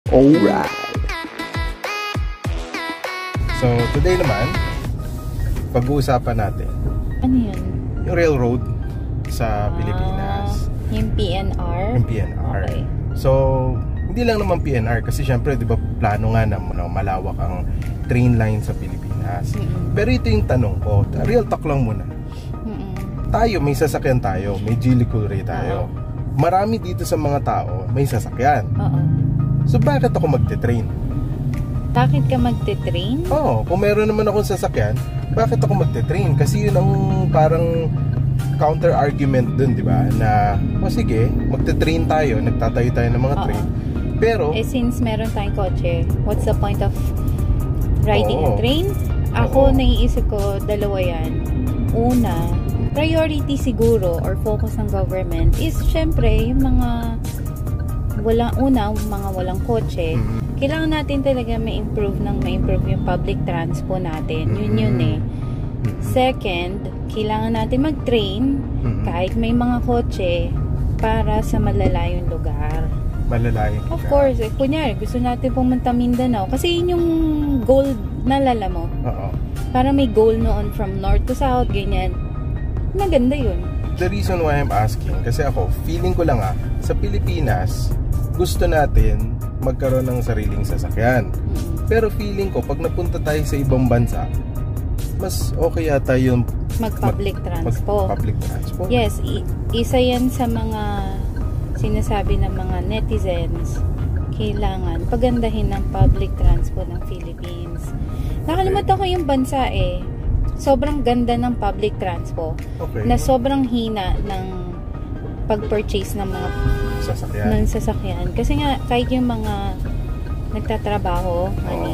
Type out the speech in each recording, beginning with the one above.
Alright. So, today naman, pag-uusapan natin Ano yun? yung railroad sa Pilipinas. Yung PNR? Yung PNR. Okay. So, hindi lang naman PNR kasi syempre, di ba, plano nga na malawak ang train line sa Pilipinas. Pero ito yung tanong ko, real talk lang muna. Tayo, may sasakyan tayo, may Geely Coolray tayo. Marami dito sa mga tao, may sasakyan. So, bakit ako magte-train? Bakit ka magte-train? Oo, kung meron naman akong sasakyan, bakit ako magte-train? Kasi yun ang parang counter-argument dun, di ba? Na, sige, magte-train tayo, nagtatayo tayo ng mga train. Pero, since meron tayong kotse, what's the point of riding a train? Ako, naiisip ko, dalawa yan. Una, priority siguro or focus ng government is syempre yung mga mga walang kotse. Kailangan natin talaga ma-improve yung public transport natin. Yun eh. Second, kailangan natin mag-train kahit may mga kotse para sa malalayong lugar. Malalayong lugar. Of course, kunyari, gusto natin pumunta Mindanao kasi yun yung goal, nalala mo? Para may goal noon from north to south, ganyan. Maganda yun. The reason why I'm asking, kasi ako, feeling ko lang sa Pilipinas, gusto natin magkaroon ng sariling sasakyan. Pero feeling ko, pag napunta tayo sa ibang bansa, mas okay yata yung mag-public transport. Mag-public transport. Yes, isa yan sa mga sinasabi ng mga netizens. Kailangan pagandahin ng public transport ng Philippines. Nakalimutan ko yung bansa eh. Sobrang ganda ng public transport. Na sobrang hina ng pag-purchase ng mga sasakyan. Kasi nga, kahit yung mga nagtatrabaho,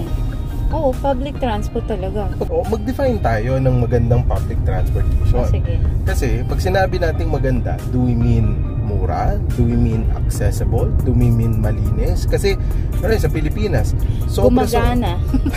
public transport talaga. Mag-define tayo ng magandang public transportation. Sige. Kasi, pag sinabi nating maganda, do we mean mura? Do we mean accessible? Do we mean malinis? Kasi, sa Pilipinas, gumagana.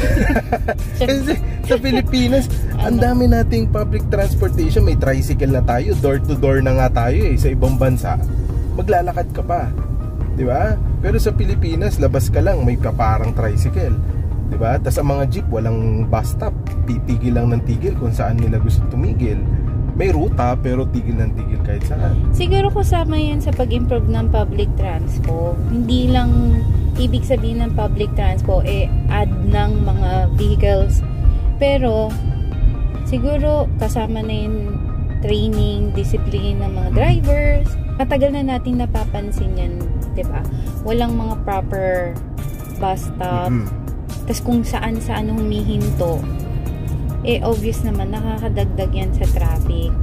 Kasi, sa Pilipinas, ang dami nating public transportation. May tricycle na tayo, door to door na nga tayo sa ibang bansa. Maglalakad ka pa, di ba? Pero sa Pilipinas, labas ka lang, may kaparang tricycle, di ba? Tas ang mga jeep, walang bus stop, titigil lang ng tigil kung saan nila gusto tumigil. May ruta, pero tigil ng tigil kahit saan. Siguro kasama yan sa pag-improve ng public transport. Hindi lang ibig sabihin ng public transport add ng mga vehicles, pero siguro kasama na yung training, discipline ng mga drivers. Matagal na natin napapansin yan, diba? Walang mga proper bus stop. Tas kung saan-saan humihinto, obvious naman, nakakadagdag yan sa traffic.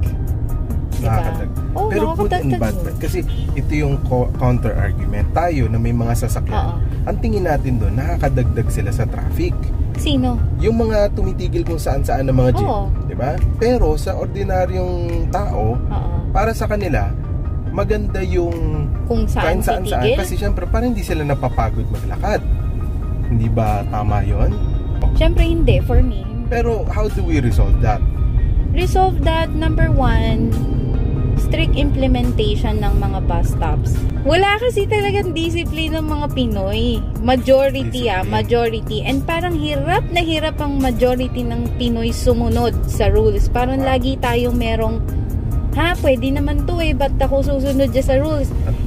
Diba? Pero good and bad. Kasi ito yung counter-argument. Tayo na may mga sasakyan, ang tingin natin doon, nakakadagdag sila sa traffic. Sino? Yung mga tumitigil kung saan-saan ng mga jeep. Diba? Pero sa ordinaryong tao, para sa kanila, maganda yung kung saan titigil. Kasi syempre parang hindi sila napapagod maglakad. Hindi ba tama yon? Syempre hindi, for me. Pero how do we resolve that? Resolve that, number one, strict implementation ng mga bus stops. Wala kasi talagang discipline ng mga Pinoy. Majority majority. And parang hirap na hirap ang majority ng Pinoy sumunod sa rules. Parang lagi tayong merong pwede naman to ba't ako susunod dyan sa rules?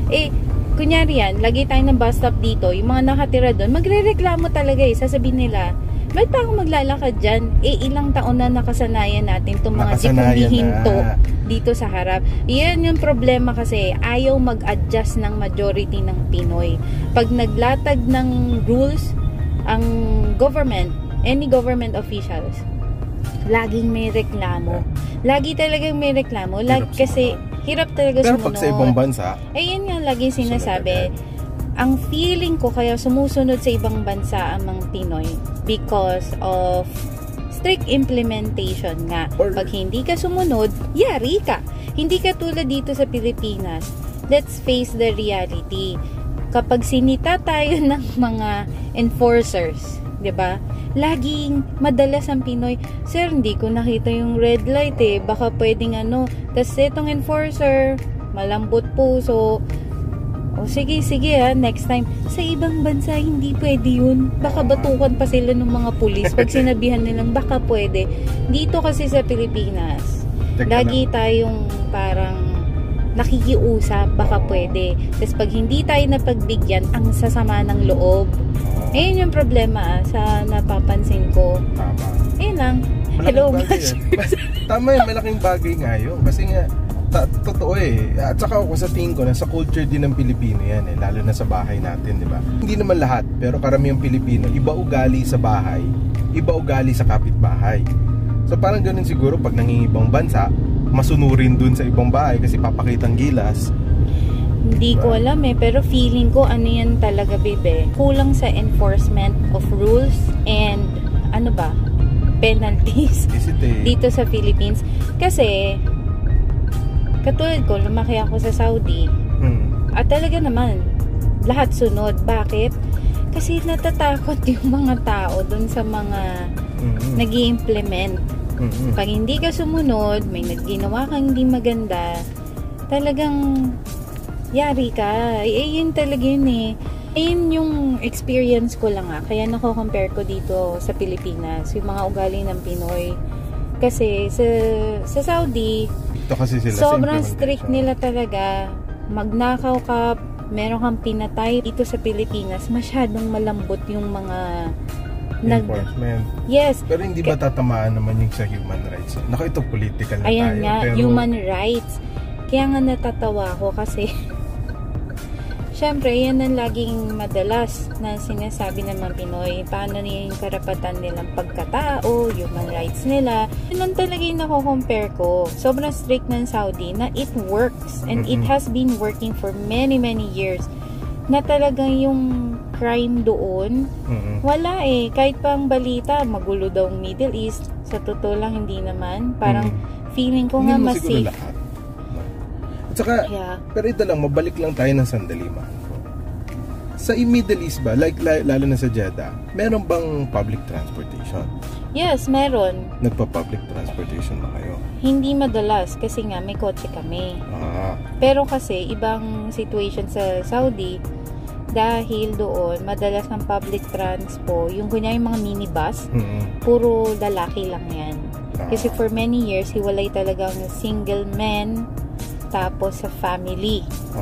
Kunyari yan, lagi tayo ng bus stop dito, yung mga nakatira doon, magre-reklamo talaga sasabihin nila, ba't pa ako maglalakad dyan? Ilang taon na nakasanayan natin itong mga jeep humihinto dito sa harap. Yan yung problema kasi, ayaw mag-adjust ng majority ng Pinoy. Pag naglatag ng rules, ang government, any government officials, laging may reklamo. Lagi talagang may reklamo. Kasi hirap talaga sumunod. Pero pag sa ibang bansa, yun nga laging sinasabi. Ang feeling ko kaya sumusunod sa ibang bansa ang mga Pinoy because of strict implementation nga. Pag hindi ka sumunod, yari ka. Hindi ka tulad dito sa Pilipinas. Let's face the reality. Kapag sinita tayo ng mga enforcers, 'di ba? Laging madalas ang Pinoy, sir, hindi ko nakita yung red light baka pwedeng tas itong enforcer malambot puso, O sige next time. Sa ibang bansa, hindi pwede yun. Baka batukan pa sila ng mga pulis pag sinabihan nilang baka pwede. Dito kasi sa Pilipinas, lagi tayong parang nakikiusap, baka pwede. Tapos pag hindi tayo napagbigyan, ang sasama ng loob. Ayun yung problema sa napapansin ko. Tama. Ayun lang. Hello, Tama yun, malaking bagay nga yun. Kasi nga, totoo eh. At saka ako sa tingin ko, nasa culture din ng Pilipino yan eh. Lalo na sa bahay natin, di ba? Hindi naman lahat, pero karamihang Pilipino, iba ugali sa bahay, iba ugali sa kapitbahay. So parang ganun siguro pag nangingibang bansa, masunurin dun sa ibang bahay kasi papakitang gilas. Hindi ko alam eh, pero feeling ko ano yan talaga, bebe. Kulang sa enforcement of rules and ano ba? Penalties dito sa Philippines. Kasi katulad ko, lumaki ako sa Saudi. At talaga naman, lahat sunod. Bakit? Kasi natatakot yung mga tao dun sa mga nag-i-implement. Pag hindi ka sumunod, may nagginawa kang hindi maganda, talagang yari ka. Yun talaga yun eh. Ayun yung experience ko lang kaya nako-compare ko dito sa Pilipinas, yung mga ugali ng Pinoy. Kasi sa Saudi, ito kasi sila sobrang strict nila talaga. Magnakaw ka, meron kang pinatay. Dito sa Pilipinas, masyadong malambot yung mga enforcement. Yes. Pero hindi ba tatamaan naman yung sa human rights? Naku, ito political na ayan tayo. Nga, pero human rights. Kaya nga natatawa ko kasi syempre, yan ang laging madalas na sinasabi ng mga Pinoy. Paano niya yung karapatan nilang pagkatao, human rights nila. Yun talaga yung nako-compare ko. Sobrang strict ng Saudi na it works. And it has been working for many, many years. Na talagang yung crime doon, wala eh. Kahit pang balita, magulo daw ang Middle East. Sa totoo lang, hindi naman. Parang feeling ko nga mas safe. Saka, pero ito lang, mabalik lang tayo ng sandali, man. Sa Middle East ba, lalo na sa Jeddah, meron bang public transportation? Yes, meron. Nagpa-public transportation ba kayo? Hindi madalas, kasi nga may kotse kami. Pero kasi, ibang situation sa Saudi, dahil doon, madalas ng public transpo, yung kunyari mga minibus, puro lalaki lang yan. Kasi for many years, hiwalay talagang single man, tapos sa family.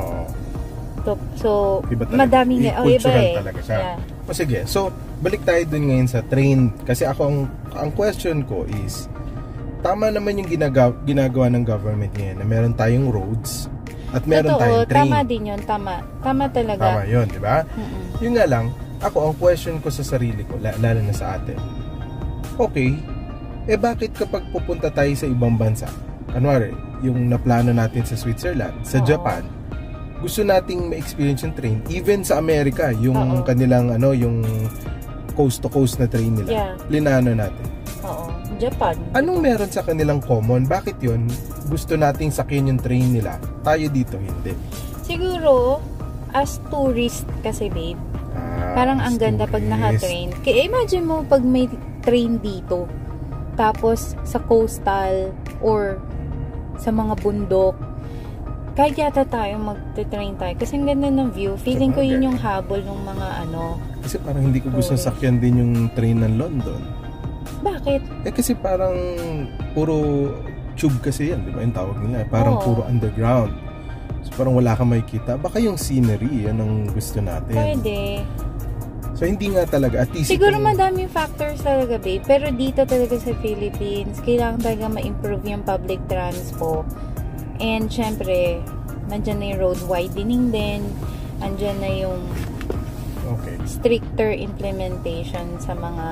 So madaming iba eh. Talaga siya. O sige, so balik tayo dun ngayon sa train. Kasi ako, ang question ko is, tama naman yung ginagawa ng government ngayon na meron tayong roads at meron tayong train. Tama din yun, tama talaga. Tama yun, di ba? Yun nga lang, ako, ang question ko sa sarili ko, lalo na sa atin, okay, bakit kapag pupunta tayo sa ibang bansa, kanwari, yung naplano natin sa Switzerland, sa Japan, gusto nating ma-experience yung train, even sa Amerika, yung kanilang yung coast to coast na train nila, linano natin. Japan. Anong meron sa kanilang common? Bakit yun? Gusto nating sakyan yung train nila, tayo dito hindi. Siguro as tourist kasi, babe, parang ang ganda pag naka-train. Kaya imagine mo pag may train dito, tapos sa coastal or sa mga bundok, kahit yata tayo mag-train tayo kasi ang ganda ng view. Feeling ko yun yung habol ng mga kasi parang hindi ko gusto sakyan din yung train ng London. Bakit? Kasi parang puro tube kasi yan, di ba yung tawag nila? Parang puro underground. So parang wala kang makikita. Baka yung scenery, yan ang gusto natin. Pwede. So hindi nga talaga, at least siguro madaming factors talaga, babe. Pero dito talaga sa Philippines, kailangan talaga ma-improve yung public transpo. And syempre, nandyan na yung road widening din. Andyan na yung stricter implementation sa mga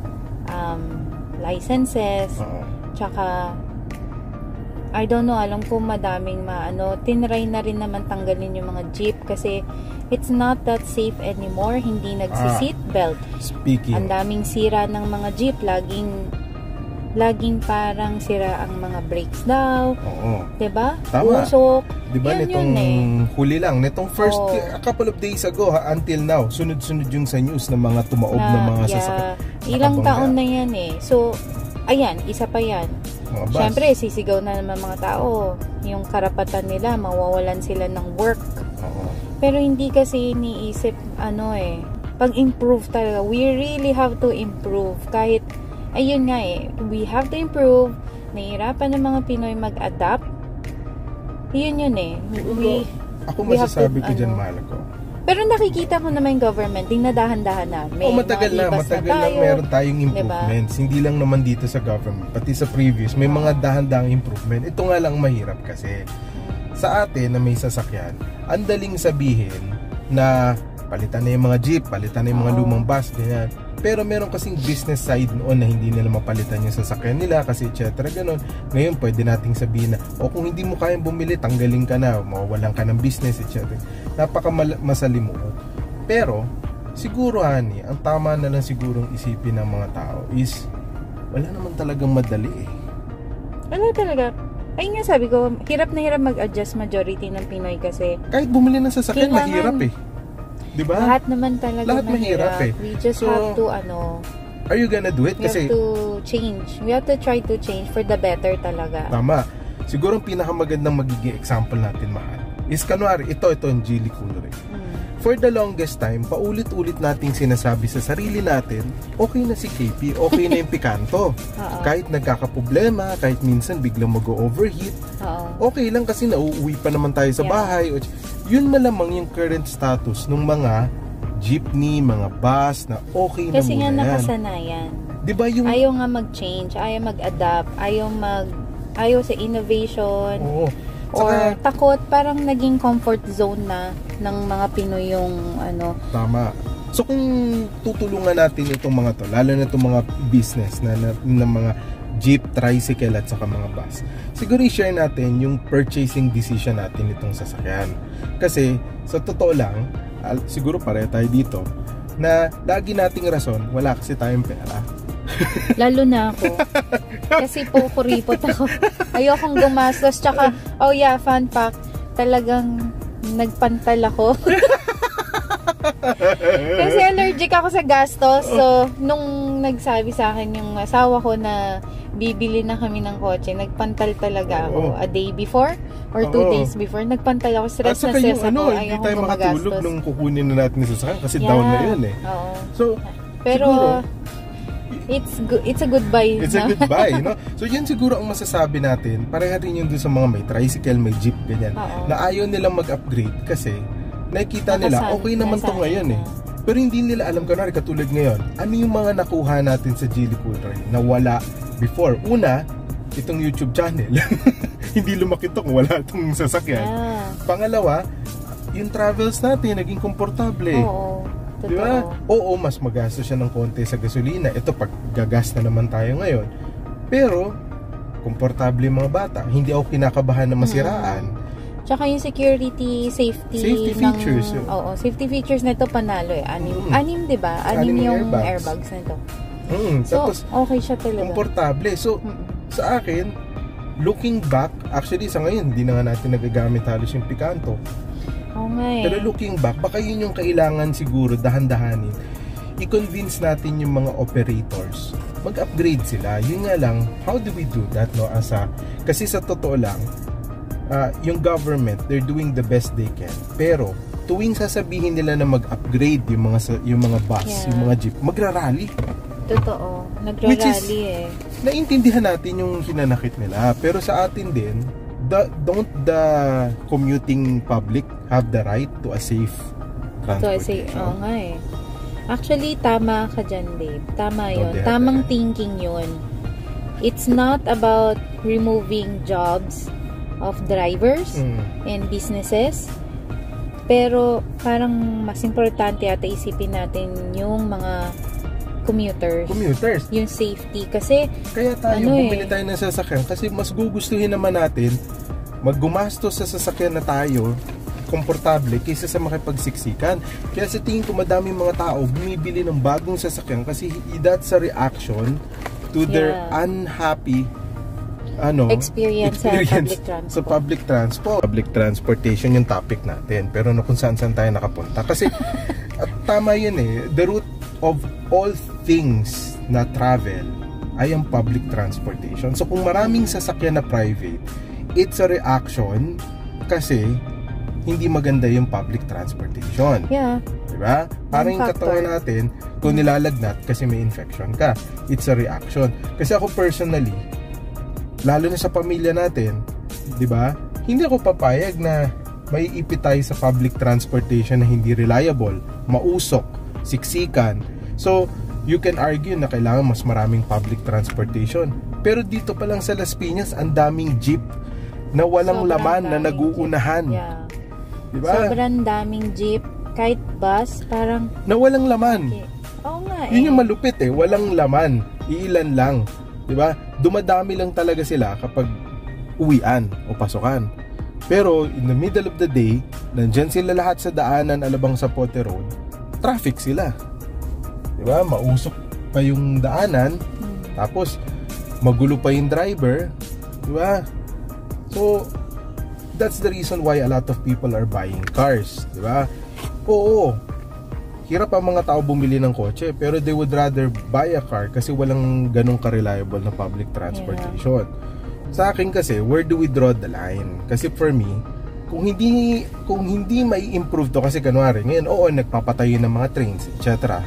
licenses. Tsaka I don't know, alam ko madaming tinry na rin naman tanggalin yung mga jeep kasi it's not that safe anymore. Hindi nagsi-seatbelt. Speaking. Ang daming sira ng mga jeep. Laging parang sira ang mga brakes daw. Diba? Tama. Usok. Diba nitong huli lang, nitong first a couple of days ago until now, sunod-sunod yung sa news ng mga tumaob na mga sasakyan. Ilang taon na yan eh. So, ayan, isa pa yan. Siyempre, sisigaw na naman mga tao. Yung karapatan nila, mawawalan sila ng work. Pero hindi kasi iniisip, pag-improve talaga. We really have to improve. Kahit, ayun nga we have to improve. Nahihirapan ng mga Pinoy mag-adapt. Yun Ako masasabi ko dyan, mahal ko. Pero nakikita ko naman yung government, dinadahan-dahan namin. Matagal lang meron tayong improvements. Diba? Hindi lang naman dito sa government, pati sa previous, may mga dahan-dahang improvement. Ito nga lang mahirap kasi sa atin na may sasakyan, ang daling sabihin na palitan na yung mga jeep, palitan na yung mga lumang bus, ganyan. Pero meron kasing business side noon na hindi nila mapalitan yung sasakyan nila kasi etc. Ganon. Ngayon pwede nating sabihin na kung hindi mo kayang bumili, tanggalin ka na, mawawalan ka ng business etc. Napaka masalimuot. Pero siguro honey, ang tama na lang sigurong isipin ng mga tao is wala naman talagang madali Wala talaga. Ay nga sabi ko, hirap na hirap mag-adjust majority ng Pinoy kasi kahit bumili ng sasakyan mahirap Diba? Lahat naman talaga mahirap. We just have to are you gonna do it? We have to change. We have to try to change for the better talaga. Tama. Siguro ang pinakamagandang magiging example natin, mahal, is kanwari, ito yung Geely Coolray. For the longest time, paulit-ulit nating sinasabi sa sarili natin, okay na si KP, okay na yung Picanto. Kahit nagkakaproblema, kahit minsan biglang mag-overheat, okay lang kasi nauuwi pa naman tayo sa bahay. Yun malamang yung current status ng mga jeepney, mga bus na okay na kasi muna yan. Kasi nga nakasanayan. Diba yung... Ayaw nga mag-change, ayaw mag-adapt, ayaw sa innovation. Oo. Or takot, parang naging comfort zone na ng mga Pinoy yung Tama. So kung tutulungan natin itong mga to, lalo na itong mga business na mga jeep, tricycle at saka mga bus, siguro i-share natin yung purchasing decision natin itong sasakyan. Kasi sa totoo lang, siguro pareho tayo dito, na lagi nating rason, wala kasi tayong pera. Lalo na ako. Kasi po kuripot ako. Ayokong gumastos. Tsaka, fun fact, talagang nagpantal ako. Kasi allergic ako sa gastos. So, nung nagsabi sa akin yung asawa ko na bibili na kami ng kotse, nagpantal talaga ako. A day before or 2 days before, nagpantal ako. Stress na stress ako. Hindi tayo makatulog nung kukunin na natin sa sasakyan kasi down na yun So, pero siguro, it's a goodbye. It's a goodbye, no? So yun siguro ang masasabi natin. Pareha rin yun dun sa mga may tricycle, may jeep, ganyan. Na ayaw nilang mag-upgrade kasi nakikita nila, okay naman to ngayon Pero hindi nila alam, kunwari katulad ngayon, ano yung mga nakuha natin sa Geely Coolray na wala before. Una, itong YouTube channel. Hindi lumaki to kung wala itong sasakyan. Pangalawa, yung travels natin, naging komportable. Diba? Oo, mas magastos siya ng konti sa gasolina. Ito, pag gagas na naman tayo ngayon. Pero, komportable yung mga bata. Hindi ako kinakabahan na masiraan. Tsaka yung security, safety features. Safety features na ito panalo Anim, diba? Anim yung airbags na ito. So, tapos, okay siya talaga. Komportable. So, sa akin, looking back, actually sa ngayon, hindi na nga natin nagagamit halos yung Picanto. Pero looking back, baka yun yung kailangan siguro dahan-dahanin. I-convince natin yung mga operators. Mag-upgrade sila. Yun nga lang, how do we do that? Kasi sa totoo lang, yung government, they're doing the best they can. Pero, tuwing sasabihin nila na mag-upgrade yung mga bus, yung mga jeep, magra-rally. Totoo. Nagra-rally Naintindihan natin yung hinanakit nila. Pero sa atin din, don't the commuting public have the right to a safe transportation? Actually, tama ka dyan, babe. Tama yun. Tamang thinking yun. It's not about removing jobs of drivers and businesses. Pero, parang mas importante ata isipin natin yung mga commuters. Yung safety. Kasi, kaya tayo, bumili tayo ng sasakyan kasi mas gugustuhin naman natin maggumastos sa sasakyan na tayo komportable kaysa sa makipagsiksikan. Kaya sa tingin ko madaming mga tao bumibili ng bagong sasakyan kasi that's a reaction to their unhappy experience sa public transport. Public transportation yung topic natin. Pero kung saan tayo nakapunta. Kasi tama yun the root of all things na travel ay ang public transportation. So kung maraming sasakyan na private, it's a reaction kasi hindi maganda yung public transportation. Yeah. Diba? Parang yung katawan natin, kung nilalagnat kasi may infection ka, it's a reaction. Kasi ako personally, lalo na sa pamilya natin, diba? Hindi ako papayag na may ipit tayo sa public transportation na hindi reliable, mausok, siksikan. So, you can argue na kailangan mas maraming public transportation. Pero dito pa lang sa Las Piñas, ang daming jeep na walang laman na naguunahan. Yeah. Diba? Sobrang daming jeep, kahit bus, parang na walang laman. okay. Oo nga Yun yung malupit walang laman, iilan lang. Diba? Dumadami lang talaga sila kapag uwian o pasukan. Pero in the middle of the day, nandyan sila lahat sa daanan alabang sa Pote Road, traffic sila. Diba? Mausok pa yung daanan, tapos magulo pa yung driver. Diba? So, that's the reason why a lot of people are buying cars, di ba? Oo, hirap ang mga tao bumili ng kotse, pero they would rather buy a car kasi walang ganong ka-reliable na public transportation. Sa akin kasi, where do we draw the line? Kasi for me, kung hindi may improve to, kasi kanwari ngayon, oo, nagpapatayo ng mga trains, etc.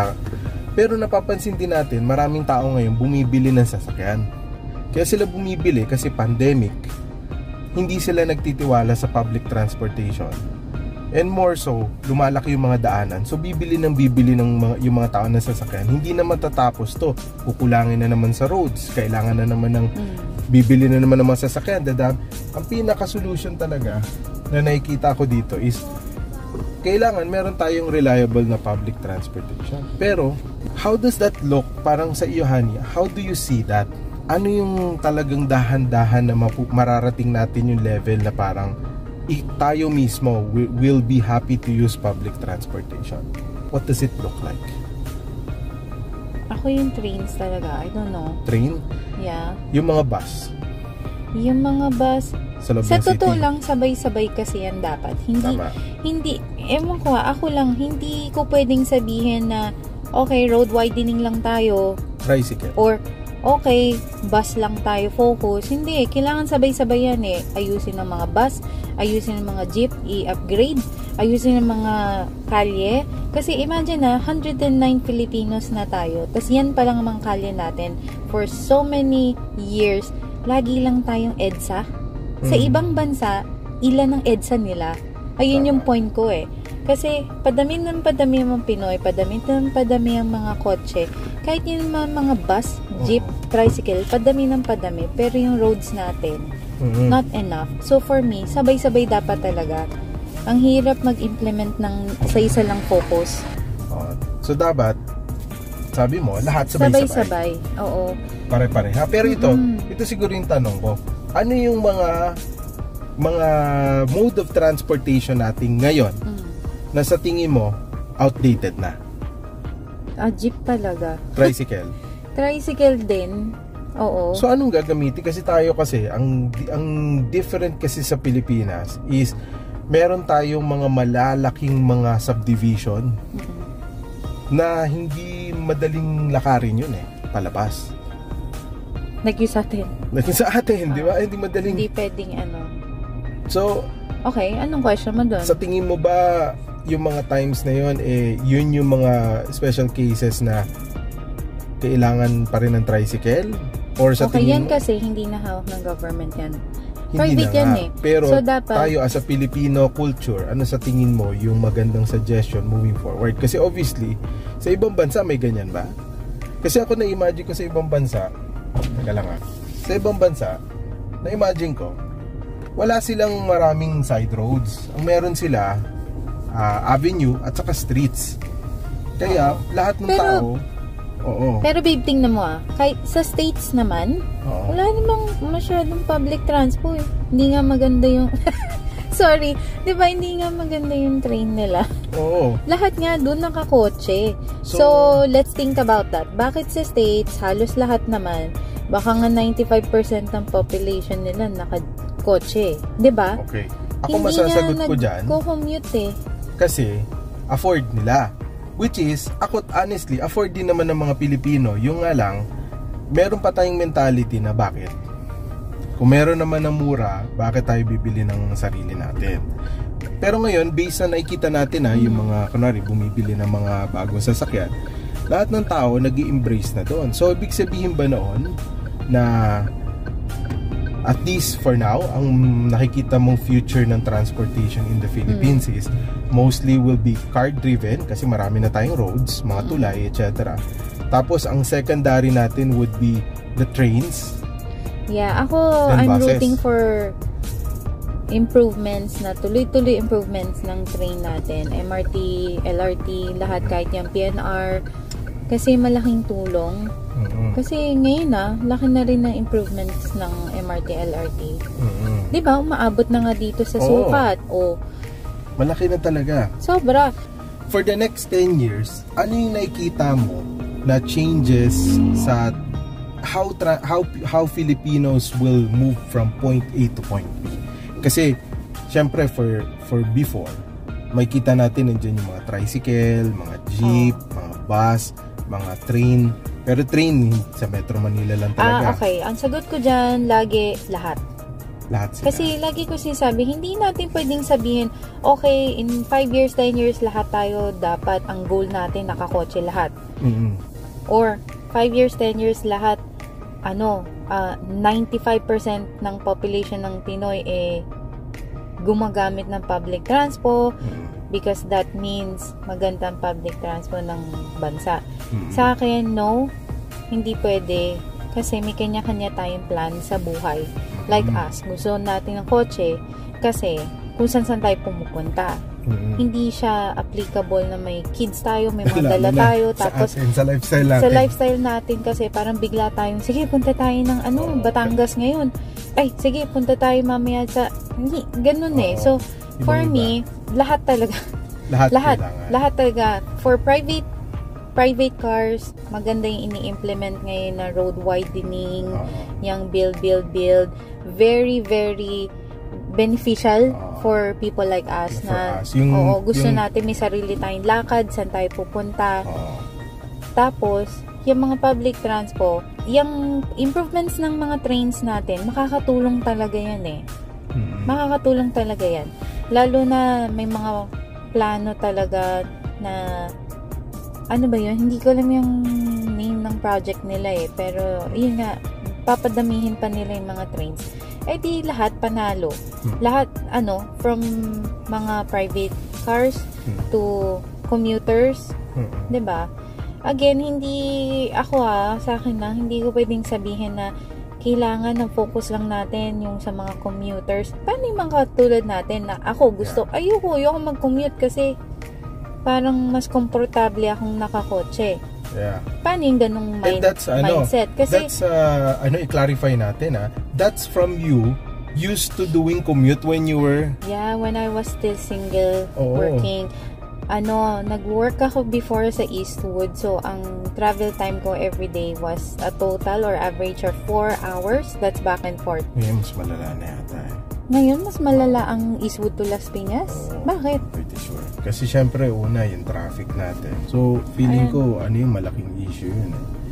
Pero napapansin din natin, maraming tao ngayon bumibili ng sasakyan. Kaya sila bumibili kasi pandemic, hindi sila nagtitiwala sa public transportation. And more so, lumalaki yung mga daanan. So bibili ng yung mga tao na sasakyan. Hindi na matatapos to. Kukulangin na naman sa roads. Kailangan na naman ng bibili na naman ng mga sasakyan. Ang pinaka-solution talaga na nakikita ko dito is kailangan meron tayong reliable na public transportation. Pero how does that look? Parang sa iyo, Hania, how do you see that? Ano yung talagang dahan-dahan na mararating natin yung level na parang tayo mismo will be happy to use public transportation? What does it look like? Ako yung trains talaga, I don't know. Train? Yeah. Yung mga bus? Yung mga bus, sa totoo city. lang, sabay-sabay kasi yan dapat. Hindi, ewan ko ako lang, hindi ko pwedeng sabihin na okay, road widening lang tayo. Tricycle. Or okay, bus lang tayo focus. Hindi, kailangan sabay-sabay yan Ayusin ang mga bus, ayusin ang mga jeep, i-upgrade, ayusin ang mga kalye. Kasi imagine 109 Filipinos na tayo. Tapos yan pa lang ang mga kalye natin. For so many years, lagi lang tayong EDSA. Sa ibang bansa, ilan ang EDSA nila? Ayun yung point ko Kasi padami ng mga Pinoy, padami ang mga kotse. Kahit yung mga bus, jeep, tricycle, padami. Pero yung roads natin, not enough. So for me, sabay-sabay dapat talaga. Ang hirap mag-implement ng sa isa lang focus. So dapat, sabi mo, lahat sabay-sabay. Oo. Pare-pareha. Pero ito siguro yung tanong ko. Ano yung mga mode of transportation natin ngayon na sa tingin mo outdated na? Jeep talaga. Tricycle. Tricycle din. Oo. So anong gagamitin? Kasi tayo ang different kasi sa Pilipinas is meron tayong mga malalaking mga subdivision na hindi madaling lakarin yun palabas. Like yung sa atin. Like sa atin, di ba? Hindi madaling. Hindi pwedeng So, okay, anong question mo doon? Sa tingin mo ba yung mga times na yun, yun yung mga special cases na kailangan pa rin ng tricycle? Or sa tingin yan mo? kasi hindi na hawak ng government yan. Hindi private yan Pero so, dapat, tayo as a Filipino culture, ano sa tingin mo yung magandang suggestion moving forward? Kasi obviously, sa ibang bansa may ganyan ba? Kasi ako na-imagine ko sa ibang bansa, sa ibang bansa, na-imagine ko, wala silang maraming side roads. Ang meron sila, avenue at saka streets. Kaya, lahat ng tao, Pero babe, tingnan mo kahit sa states naman, wala namang masyadong public transport. Hindi nga maganda yung, sorry, di ba hindi nga maganda yung train nila? Oo. Lahat nga doon nakakotse. So, let's think about that. Bakit sa states, halos lahat naman, baka nga 95% ng population nila nakakotse. Di ba? Okay. Ako masasagot ko dyan. Hindi nga nag-commute Kasi, afford nila. Which is, ako honestly, afford din naman ng mga Pilipino. Yung nga lang, meron pa tayong mentality na bakit? Kung meron naman ng mura, bakit tayo bibili ng sarili natin? Pero ngayon, based sa nakikita natin yung mga, kunwari, bumibili ng mga bagong sasakyan, lahat ng tao nag-i-embrace na doon. So, ibig sabihin ba noon na at least for now, ang nakikita mong future ng transportation in the Philippines is mostly will be car-driven kasi marami na tayong roads, mga tulay, etc. Tapos, ang secondary natin would be the trains. Yeah, I'm rooting for improvements na tuloy-tuloy improvements ng train natin. MRT, LRT, lahat kahit yung PNR. Kasi malaking tulong. Kasi ngayon laki na rin ng improvements ng MRT, LRT. Di ba? Umaabot na nga dito sa sukat. Malaki na talaga. Sobra. For the next 10 years, ano yung nakikita mo na changes sa how Filipinos will move from point A to point B? Kasi, syempre, for before, may kita natin nandiyan yung mga tricycle, mga jeep, mga bus, mga train. Pero train, sa Metro Manila lang talaga. Okay. Ang sagot ko dyan, lagi, lahat. Lahat sila. Kasi lagi ko sinasabi, hindi natin pwedeng sabihin, okay, in 5 years, 10 years, lahat tayo, dapat ang goal natin, nakakotse lahat. Or, 5 years, 10 years, lahat, 95% ng population ng Pinoy gumagamit ng public transport because that means magandang public transport ng bansa. Sa akin, no, hindi pwede kasi may kanya-kanya tayong plan sa buhay. Like us, gusto natin ng kotse kasi kung saan tayo pumupunta. Hindi siya applicable na may kids tayo, may mga dala tayo, tapos sa lifestyle natin. Sa lifestyle natin kasi parang bigla tayong, sige, punta tayo ng Batangas ngayon. Ay, sige, punta tayo mamaya sa, ganun So, for me, lahat talaga. Lahat talaga. For private cars, maganda yung ini-implement ngayon na road widening, yung build. Very, very beneficial for people like us gusto natin may sarili tayong lakad, saan tayo pupunta. Tapos, yung mga public transport, yung improvements ng mga trains natin, makakatulong talaga yan Makakatulong talaga yan. Lalo na may mga plano talaga na ano ba yun? Hindi ko alam yung name ng project nila pero yun nga, papadamihin pa nila yung mga trains. Di lahat panalo. Lahat, from mga private cars to commuters. Diba? Again, hindi ako sa akin hindi ko pwedeng sabihin na kailangan ng focus lang natin yung sa mga commuters. Paano yung mga tulad natin na ako ayoko mag-commute kasi parang mas komportable akong nakakotse. Paano yung ganung mindset? Kasi that's i-clarify natin that's from you used to doing commute when you were when I was still single, working. Nag-work ako before sa Eastwood, so ang travel time ko every day was a total or average of 4 hours. That's back and forth. Ngayon mas malala na yata Ngayon mas malala ang Eastwood to Las Piñas? Bakit? Pretty sure. Kasi syempre una yung traffic natin. So feeling ko yung malaking issue yun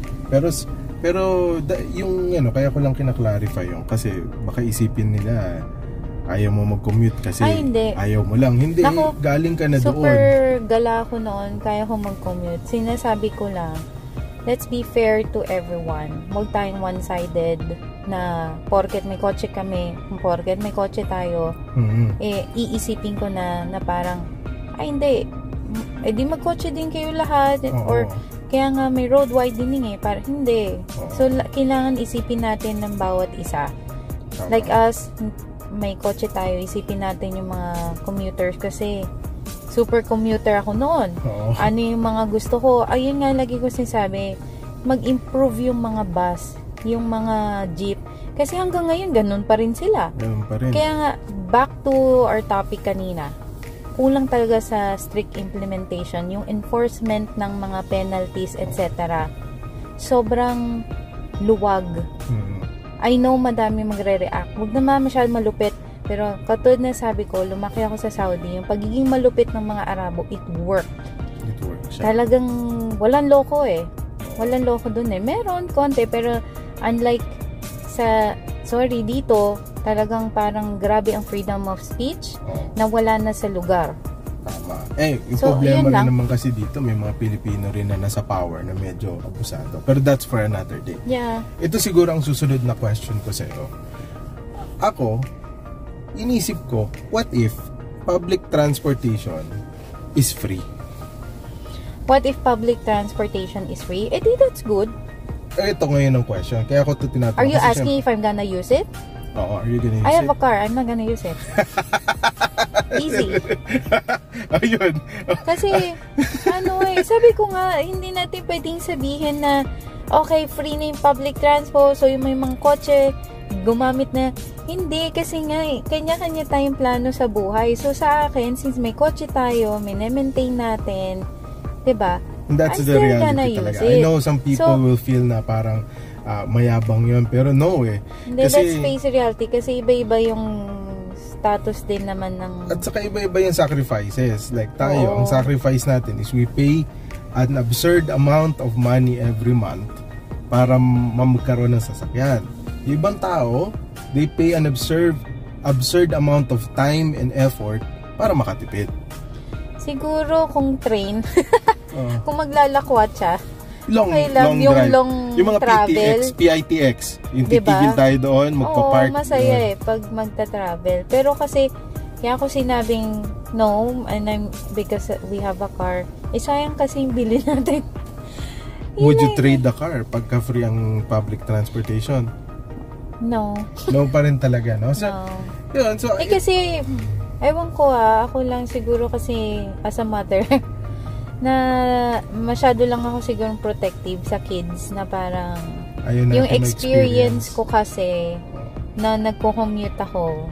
Pero yung kaya ko lang kinaklarify yung kasi baka isipin nila ayaw mo mag-commute kasi ayaw mo lang. Hindi, galing ka na super doon. Super gala ko noon, kaya ko mag-commute. Sinasabi ko lang, let's be fair to everyone. Huwag tayong one-sided na porket may kotse kami, porket may kotse tayo, iisipin ko na parang, hindi, di magkotse din kayo lahat. Or, kaya nga may road widening para hindi. So, kailangan isipin natin ng bawat isa. Like us, may kotse tayo, isipin natin yung mga commuters kasi super commuter ako noon. Ano yung mga gusto ko? Ayun nga, lagi ko sinasabi, mag-improve yung mga bus, yung mga jeep. Kasi hanggang ngayon, ganun pa rin sila. Ganun pa rin. Kaya nga, back to our topic kanina, kulang talaga sa strict implementation, yung enforcement ng mga penalties, etc. Sobrang luwag. I know madami magre-react. Huwag naman masyadong malupit. Pero katulad na sabi ko, lumaki ako sa Saudi. Yung pagiging malupit ng mga Arabo, it worked. It worked. Talagang walang loko Walang loko dun Meron, konti. Pero unlike dito, Talagang parang grabe ang freedom of speech na wala na sa lugar. Tama. Yung So, problema yun rin lang. naman kasi dito, may mga Pilipino rin na nasa power na medyo abusado. Pero that's for another day. Yeah. Ito siguro ang susunod na question ko sa iyo. Ako, inisip ko, what if public transportation is free? What if public transportation is free? Eh, di that's good. Ito ngayon ang question. Kaya ako ito tinatanong. Are you Kasi asking if I'm gonna use it? Oo, are you gonna use I have it? a car. I'm not gonna use it. Easy. Ayun. Kasi, sabi ko nga, hindi natin pwedeng sabihin na, okay, free na yung public transport, so yung may mga kotse, gumamit na. Hindi, kasi nga, kanya-kanya tayong plano sa buhay. So, sa akin, since may kotse tayo, maintain natin, diba? And that's I'm the still reality gonna talaga. use I it. know some people will feel na parang mayabang yun, pero no eh. Hindi, let's face reality, kasi iba-iba yung status din naman ng... At saka iba-iba yung sacrifices. Like tayo, ang sacrifice natin is we pay an absurd amount of money every month para magkaroon ng sasakyan. Yung ibang tao, they pay an absurd amount of time and effort para makatipid. Siguro kung train, kung maglalakwat siya, okay long lang yung drive. long Yung mga travel. PITX, yung Diba? titigil tayo doon, magpa-park. Oo, masaya pag magta-travel. Pero kasi, kaya ako sinabing no, because we have a car, sayang kasi yung bili natin. Would you trade the car pagka free ang public transportation? No. No pa rin talaga, no? So, No. yun, so, Kasi, ewan ko ako lang siguro kasi as a mother, na masyado lang ako siguro protective sa kids na parang ayun natin yung na experience ko kasi na nagko-commute ako,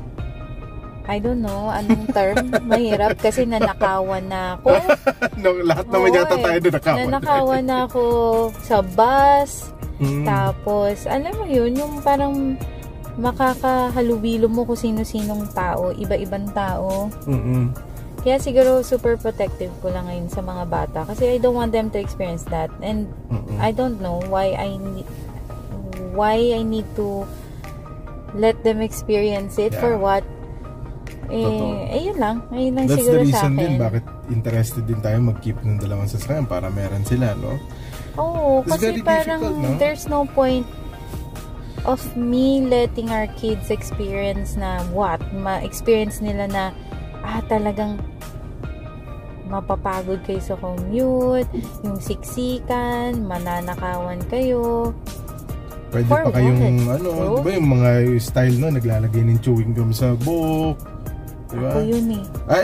I don't know anong term, mahirap kasi nanakawan na ako. No, lahat naman yata tayo nanakawan. Nanakawan na ako sa bus, Mm. tapos alam mo yun, yung parang makakahalubilo mo kung sino-sinong tao, iba-ibang tao. Mm-mm. Kaya siguro super protective ko lang ngayon sa mga bata kasi I don't want them to experience that, and I don't know why I need to let them experience it. Yeah. For what? Ayun lang That's siguro the sa reason akin. din bakit interested din tayo mag-keep ng dalawang sasakyan para meron sila, no? Oo, It's kasi very parang difficult, no? there's no point of me letting our kids experience na ma-experience nila na talagang mapapagod kayo sa commute, yung siksikan, mananakawan kayo. Pwede For pa kayong, what? di ba yung mga style, no? Naglalagay ng chewing gum sa buhok. Diba? Ako yun eh. Ay,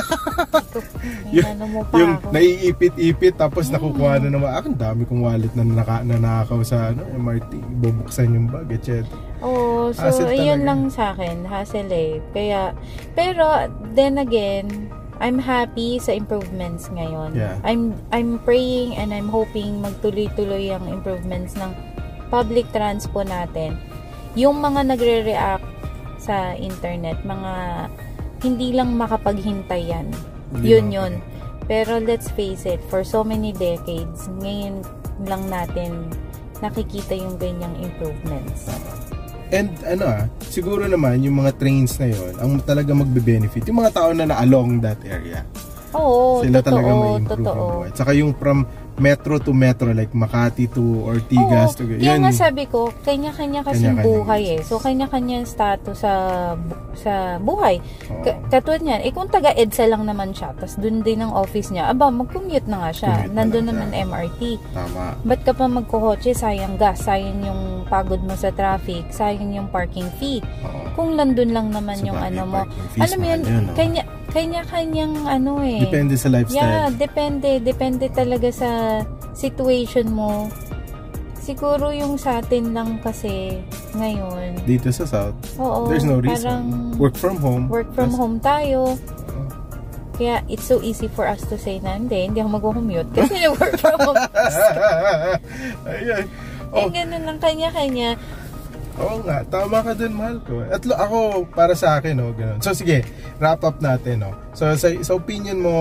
Ano mo pa yung ako. naiipit-ipit tapos nakukuha na naman. Ang dami kong wallet na nanakaw sa MRT. Bubuksan yung bag, etc. Oo, so Hassle ayun talaga. lang sa akin, hassle eh. Kaya, pero then again, I'm happy sa improvements ngayon. Yeah. I'm praying and I'm hoping magtuloy-tuloy ang improvements ng public transport natin. Yung mga nagre-react sa internet, mga hindi lang makapaghintay yan. Yun. Pero let's face it, for so many decades, ngayon lang natin nakikita yung ganyang improvements. And siguro naman yung mga trains na yon ang talaga magbe-benefit yung mga tao na along that area. Oo, Sila talaga may improve totoo. ang buhay. Saka yung from metro to metro, like Makati to Ortigas to Kaya nga sabi ko, kanya-kanya kasing Kanya-kanya buhay business. So kanya-kanya status sa buhay. Oo. Katulad niyan, kung taga-EDSA lang naman siya, tapos dun din ang office niya, mag-commute na nga siya. Commute na Nandun lang naman siya. MRT. Tama. Ba't ka pa magkukotse? Sayang gas, sayang yung pagod mo sa traffic, sayang yung parking fee. Oo. Kung nandun lang naman yung Sabagay, mo. parking fees, Alam mo yun, mahal yun, no? kanya-kanyang Depende sa lifestyle. Yeah, depende talaga sa situation mo. Siguro yung sa atin lang kasi ngayon. Dito sa South, Oo, there's no reason. parang Work from home. work from home tayo. Kaya it's so easy for us to say na hindi ako mag-commute kasi work from home. Ayan. Ganun lang kanya-kanya. Oo nga, tama ka dun, mahal ko. At ako, para sa akin, ganun. So sige, wrap up natin, So sa opinion mo,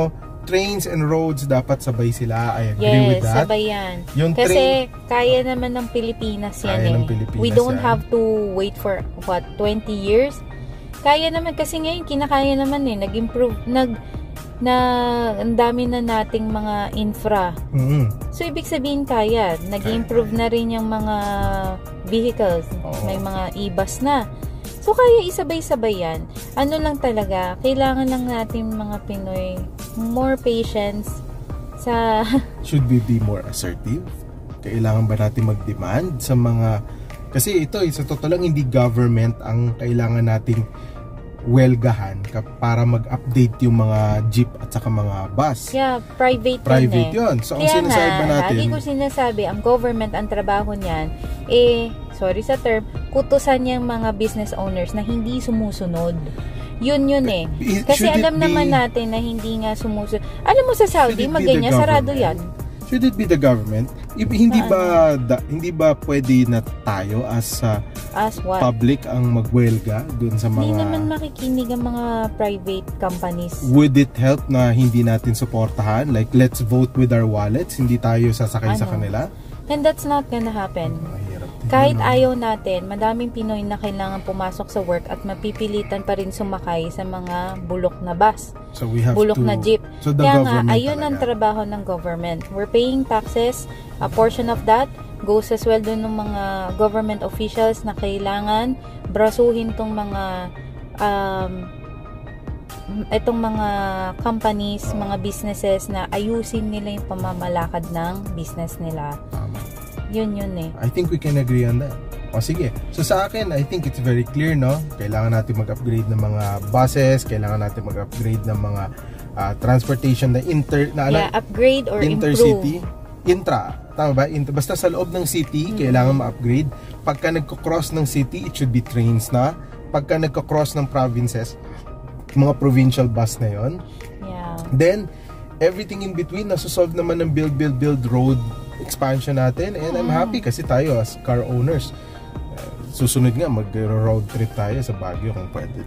trains and roads dapat sabay sila. I agree with that. Sabay yan. Yung kasi kaya naman ng Pilipinas yan kaya ng Pilipinas We don't yan. have to wait for 20 years. Kaya naman kasi ngayon kinakaya naman nag-improve ang dami na nating mga infra. So ibig sabihin kaya, nag-improve na rin yung mga vehicles. May mga e-bus na. So, kaya isabay-sabay yan. Ano lang talaga, kailangan lang natin mga Pinoy, more patience sa... Should we be more assertive? Kailangan ba natin mag-demand sa mga... Kasi ito, sa totoo lang, hindi government ang kailangan nating welgahan para mag-update yung mga jeep at saka mga bus. Yeah, private yun. So, ang sinasabi ba natin... Lagi ko sinasabi, ang government, ang trabaho niyan, sorry sa term, kutusan niyang mga business owners na hindi sumusunod. Yun Kasi alam naman natin na hindi nga sumusunod. Alam mo sa Saudi, maganyan, sarado yan. Should it be the government? Hindi ba pwede na tayo as what? Public ang magwelga dun sa mga... Hindi naman makikinig ang mga private companies. Would it help na hindi natin suportahan? Like, let's vote with our wallets, hindi tayo sasakay sa kanila? And that's not gonna happen. Mahirap din Kahit ayaw natin, madaming Pinoy na kailangan pumasok sa work at mapipilitan pa rin sumakay sa mga bulok na bus. So we have bulok na jeep. So the Kaya government nga, ayun ang trabaho ng government. We're paying taxes. A portion of that goes sa sweldo ng mga government officials na kailangan brasuhin tong mga itong mga companies, mga businesses na ayusin nila yung pamamalakad ng business nila. Yun I think we can agree on that. O sige. So sa akin, I think it's very clear, no? Kailangan natin mag-upgrade ng mga buses, kailangan natin mag-upgrade ng mga transportation na upgrade or intercity, improve. Tama ba? Basta sa loob ng city, kailangan ma-upgrade. Pagka nagko-cross ng city, it should be trains na. Pagka nagko-cross ng provinces, mga provincial bus na yon. Yeah. Then, everything in between, nasusolve naman ng build road expansion natin. And I'm happy kasi tayo as car owners, susunod nga, mag-road trip tayo sa Baguio kung pwede.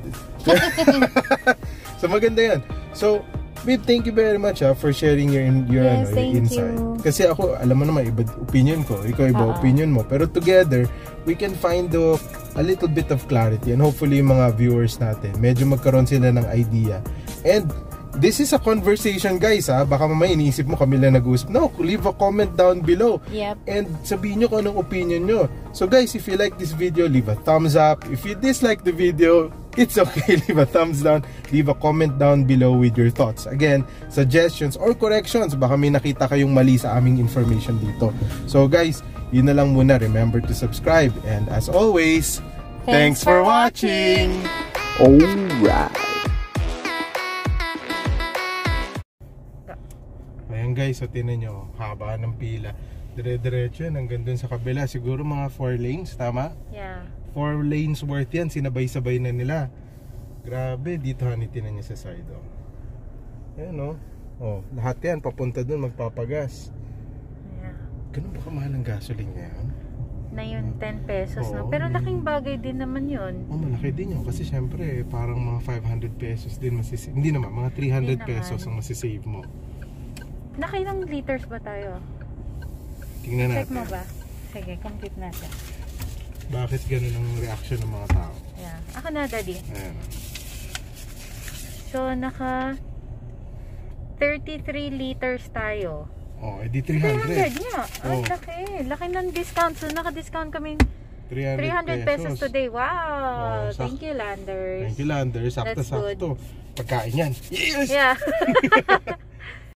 So, maganda yan. So, babe, thank you very much for sharing your insight. Kasi ako, alam mo naman, iba opinion ko, ikaw iba opinion mo. Pero together, we can find a little bit of clarity, and hopefully yung mga viewers natin, medyo magkaroon sila ng idea. And this is a conversation, guys, baka mamaya iniisip mo kami lang nag-uusap. No, leave a comment down below. Yep. And sabihin nyo kung anong opinion nyo. So guys, if you like this video, leave a thumbs up. If you dislike the video, it's okay, leave a thumbs down. Leave a comment down below with your thoughts. Again, suggestions or corrections. Baka may nakita kayong mali sa aming information dito. So guys, yun na lang muna. Remember to subscribe. And as always, thanks for watching! Alright! Ayan guys, so tinan nyo, haba ng pila. Dire-diretso yan, hanggang dun sa kabila. Siguro mga 4 lanes, tama? Yeah. 4 lanes worth yan, sinabay-sabay na nila. Grabe, dito tinan nyo sa side. Ayan lahat yan, papunta dun, magpapagas. Yeah. Ganun ba kamahal ang gasoline ngayon? Na yun, 10 pesos na. Pero laking bagay din naman yun. Malaki din yun. Kasi syempre, parang mga 500 pesos din masisave. Hindi naman, mga 300 pesos ang masisave mo. Nakailang liters ba tayo? Tingnan natin. Check mo ba? Sige, complete natin. Bakit ganun ang reaction ng mga tao? Yeah. Ako na, daddy. Ayan. So, naka 33 liters tayo. Edi 300. 300 nga. Ang laki. Laki ng discount. So, naka-discount kami 300 pesos today. Wow. Thank you, Landers. Thank you, Landers. Sakto-sakto. Pagkain yan. Yes! Yeah.